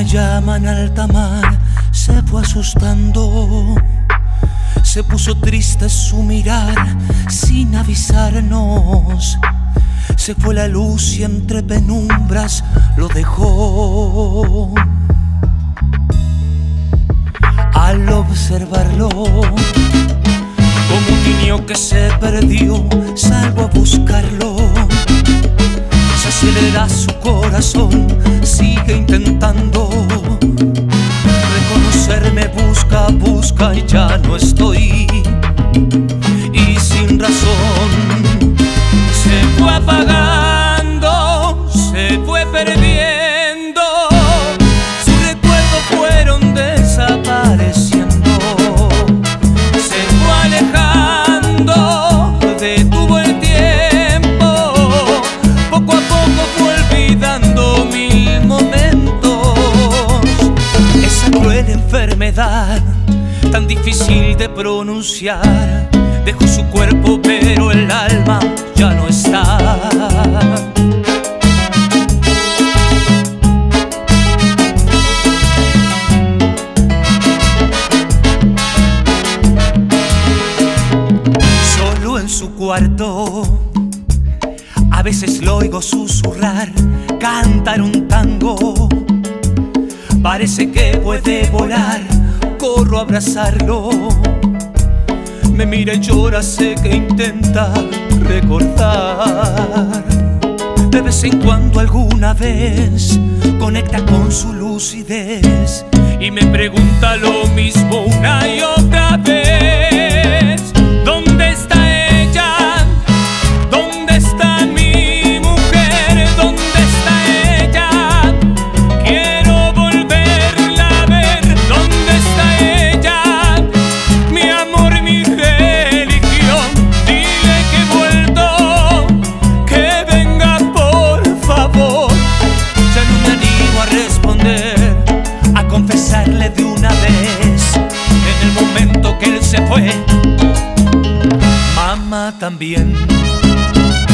llama en alta mar se fue asustando. Se puso triste su mirar sin avisarnos. Se fue la luz y entre penumbras lo dejó. Al observarlo, como un niño que se perdió, salgo a buscarlo. Se acelera su corazón, sigue intentando reconocerme, busca, busca y ya no estoy. Y sin razón se fue apagando, se fue perdiendo. Sus recuerdos fueron desapareciendo. Se fue alejando, detuvo el tiempo. Poco a poco fue olvidando mil momentos. Esa cruel enfermedad tan difícil de pronunciar dejó su cuerpo, pero el alma ya no está. Solo en su cuarto, a veces lo oigo susurrar, cantar un tango. Parece que puede volar, corro a abrazarlo. Me mira y llora, sé que intenta recordar. De vez en cuando, alguna vez, conecta con su lucidez y me pregunta lo mismo una y otra vez. ¿Dónde está ella? ¿Dónde está mi mujer? ¿Dónde está ella? Quiero volverla a ver. ¿Dónde está ella? Mi amor, mi religión. Dile que he vuelto, que venga por favor. Ya no me animo a responder, a confesarle de una vez. En el momento que él se fue, mamá también.